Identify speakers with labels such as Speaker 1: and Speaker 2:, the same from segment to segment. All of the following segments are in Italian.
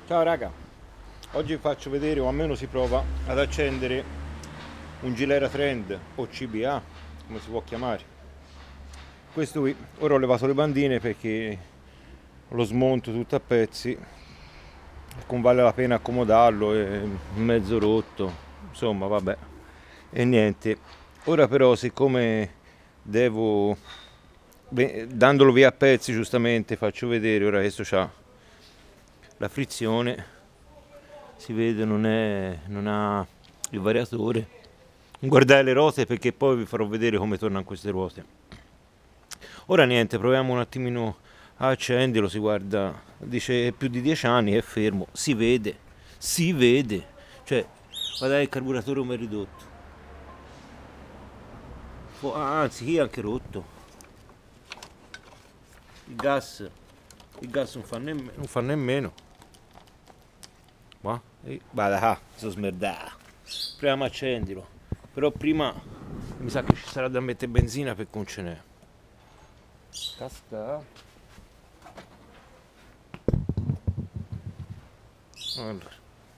Speaker 1: Ciao raga, oggi vi faccio vedere, o almeno si prova ad accendere un Gilera Trend o CBA, come si può chiamare. Questo qui, ora ho levato le bandine perché lo smonto tutto a pezzi, non vale la pena accomodarlo, è mezzo rotto, insomma vabbè. E niente, ora però siccome devo, dandolo via a pezzi giustamente, faccio vedere, ora questo c'ha la frizione, si vede non ha il variatore. Guardate le ruote perché poi vi farò vedere come tornano queste ruote. Ora niente, proviamo un attimino a accenderlo, si guarda, dice più di 10 anni, è fermo, si vede, cioè guardate il carburatore come è ridotto, anzi qui è anche rotto, il gas non fa nemmeno. Vada, sono smerdato. Proviamo a accenderlo. Però prima mi sa che ci sarà da mettere benzina perché non ce n'è. Casca. Allora.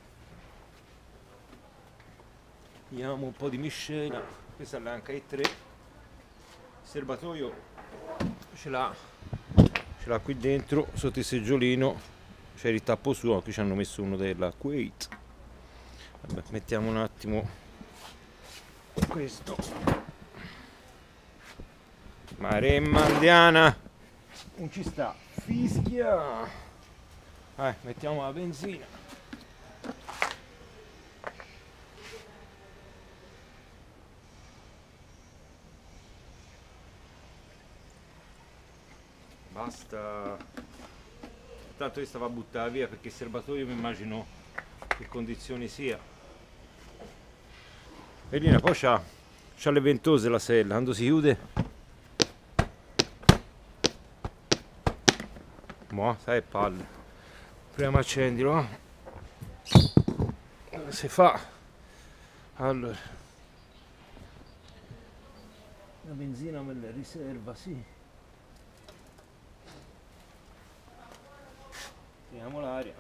Speaker 1: Vediamo un po' di miscela. Questa è l'HE3. Il serbatoio ce l'ha qui dentro, sotto il seggiolino. C'è il tappo suo, qui ci hanno messo uno della Kuwait. Vabbè, mettiamo un attimo questo. Maremma indiana, non ci sta, fischia. Mettiamo la benzina. Basta. Tanto questa va a buttare via perché il serbatoio mi immagino che condizioni sia. Elina poi c'ha le ventose la sella, quando si chiude. Sai palle. Proviamo a accendilo. Si fa. Allora. La benzina me la riserva, sì. Teniamo l'aria.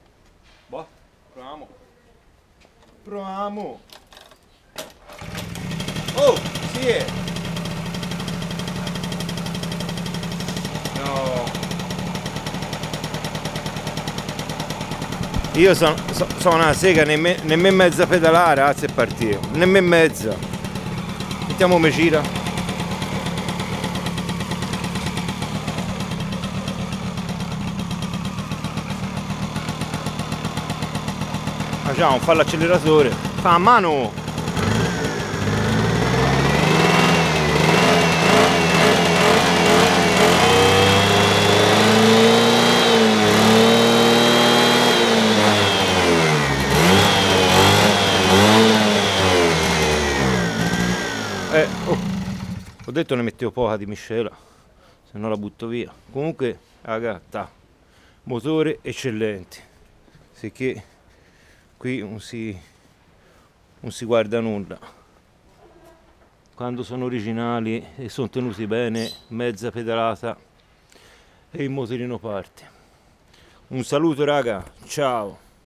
Speaker 1: Proviamo. Oh, sì è. No. Io sono una sega, nemmeno mezza pedalare, anzi è partito. Nemmeno mezza. Mettiamo come gira. Facciamo, fa l'acceleratore, fa a mano. Ho detto ne mettevo poca di miscela, se no la butto via. Comunque, raga, motore eccellente, sicché qui non si guarda nulla. Quando sono originali e sono tenuti bene, mezza pedalata e il motorino parte. Un saluto raga, ciao!